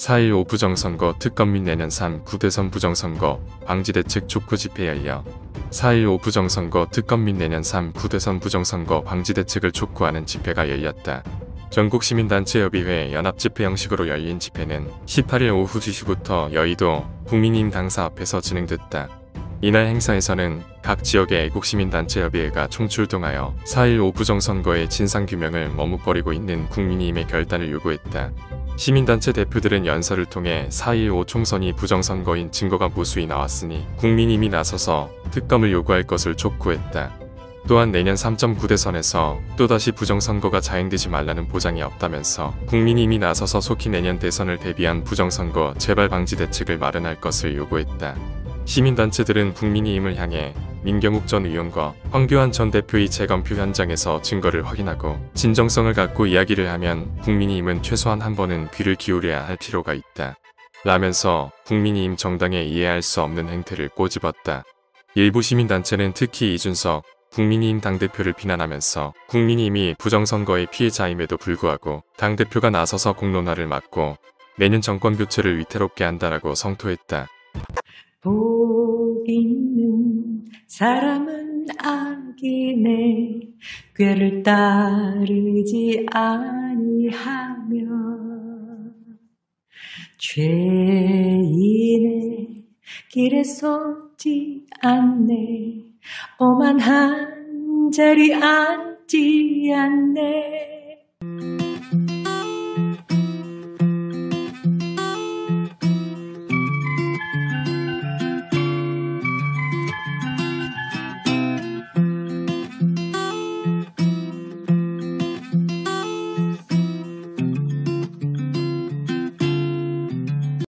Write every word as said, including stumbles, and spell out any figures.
사 일오 부정선거 특검 및 내년 삼 구 대선 부정선거 방지대책 촉구 집회 열려 사 일오 부정선거 특검 및 내년 삼 구 대선 부정선거 방지대책을 촉구하는 집회가 열렸다. 전국시민단체협의회 연합집회 형식으로 열린 집회는 십팔 일 오후 두 시부터 여의도 국민의힘 당사 앞에서 진행됐다. 이날 행사에서는 각 지역의 애국시민단체협의회가 총출동하여 사 일오 부정선거의 진상규명을 머뭇거리고 있는 국민의힘의 결단을 요구했다. 시민단체 대표들은 연설을 통해 사 일오 총선이 부정선거인 증거가 무수히 나왔으니 국민의힘이 나서서 특검을 요구할 것을 촉구했다. 또한 내년 삼 점 구 대선에서 또다시 부정선거가 자행되지 말라는 보장이 없다면서 국민의힘이 나서서 속히 내년 대선을 대비한 부정선거 재발 방지 대책을 마련할 것을 요구했다. 시민단체들은 국민의힘을 향해 민경욱 전 의원과 황교안 전 대표의 재검표 현장에서 증거를 확인하고 진정성을 갖고 이야기를 하면 국민의힘은 최소한 한 번은 귀를 기울여야 할 필요가 있다. 라면서 국민의힘 정당에 이해할 수 없는 행태를 꼬집었다. 일부 시민단체는 특히 이준석 국민의힘 당대표를 비난하면서 국민의힘이 부정선거의 피해자임에도 불구하고 당대표가 나서서 공론화를 막고 내년 정권 교체를 위태롭게 한다라고 성토했다. 복 있는 사람은 악인의 꾀를 따르지 아니하며 죄인의 길에 솟지 않네. 오만한 자리 앉지 않네.